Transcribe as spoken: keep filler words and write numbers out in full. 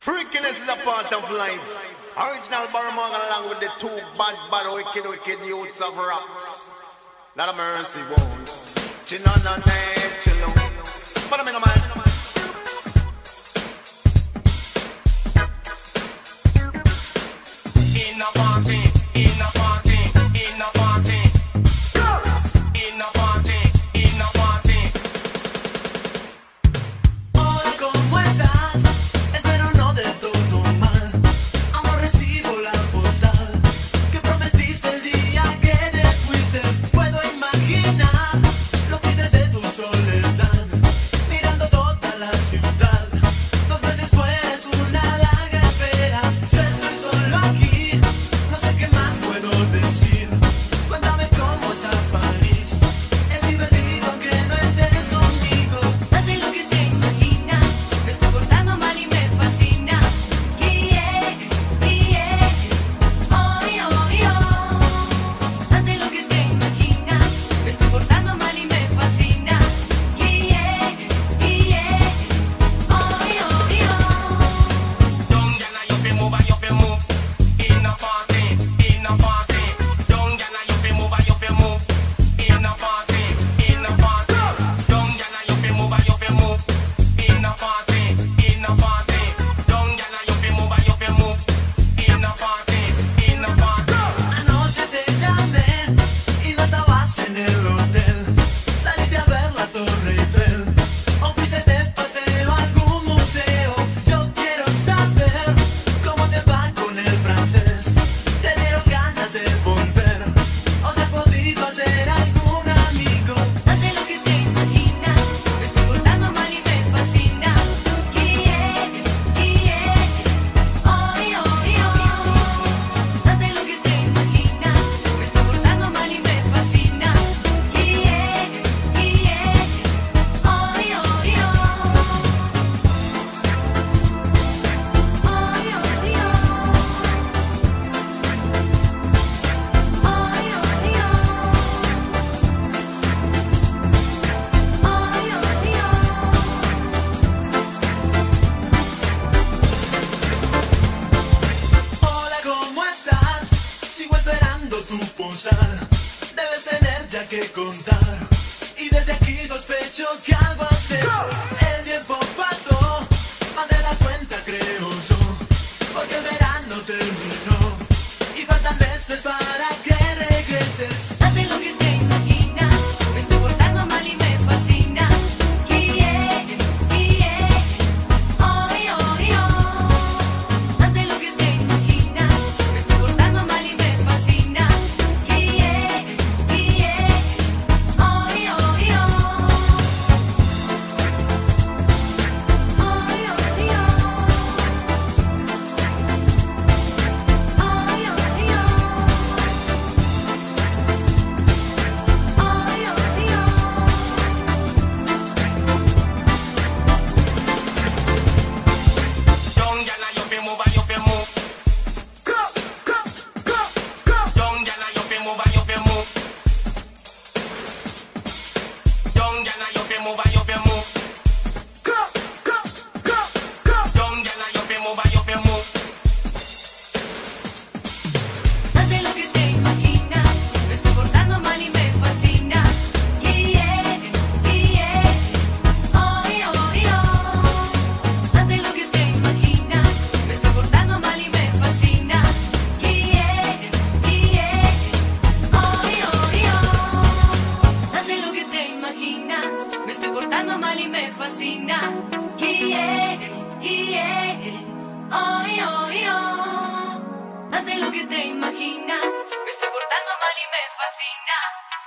Freakiness is a part of life. Original Barry Morgan along with the two bad, bad, wicked, wicked youths of raps. Not a mercy won't. Chinana, chillo. But I'm in a man. In a party, in a party, in a party. In a party, in a party. Hola, ¿cómo estás? Espero no de todo mal. Aún recibo la postal que prometiste el día que te fuiste. Puedo imaginar lo triste de tu soledad, mirando toda la ciudad. Dos meses fuera es una larga espera. Yo estoy solo aquí, no sé qué más puedo decir. Cuéntame cómo es a París. Es divertido aunque no estés conmigo. Más de lo que te imaginas, me estoy portando mal y me fascina. Yeah, yeah, oh, oh, oh. Más de lo que te imaginas, me estoy portando mal y me fascina. Yeah, yeah, oh, oh, oh. Young gyal, you fi move, you fi move. In a party, in a party. Young gyal, you fi move, you fi move. In a party, in a party. Young gyal, you fi move, you fi move. In a party, in a party. Young gyal, you fi move, you fi move. In a party, in a party. Anoche te llamé y no estabas en el hotel. Saliste a ver la Torre Eiffel o fuiste de paseo a algún museo. Yo quiero saber cómo te va con el francés. Te dieron ganas de volver o si has podido hacer algún amigo. Más de lo que te imaginas, me estoy portando mal y me fascina. Yeah, yeah, oh, oh, oh. Más de lo que te imaginas, me estoy portando mal y me fascina. Yeah, yeah, oh, oh, oh. Hola, ¿cómo estás? Sigo esperando tu postal. Debes tener ya que contar. Y desde aquí sospecho que algo has hecho. El tiempo pasó, más de la cuenta creo yo. Porque el verano terminó y faltan meses para que regreses. Más de lo que te imaginas, me estoy portando mal y me fascina. Yeah, yeah, oh, oh, oh. Más de lo que te imaginas, me estoy portando mal y me fascina. Yeah, yeah, oh, oh, oh. Young gyal, you fi move, you fi move. Young gyal, you fi move, you fi move. Young gyal, you fi move, you fi move. Young gyal, you fi move, you fi move. Más de lo que te imaginas, me estoy portando mal y me fascina. Yeah, yeah, oh, oh, oh. Más de lo que te imaginas, me estoy portando mal y me fascina. Yeah, yeah, oh, oh, oh. Más de lo que te imaginas, me estoy portando mal y me fascina. Yeah, yeah, oh, oh, oh. Más de lo que te imaginas, me estoy portando mal y me fascina.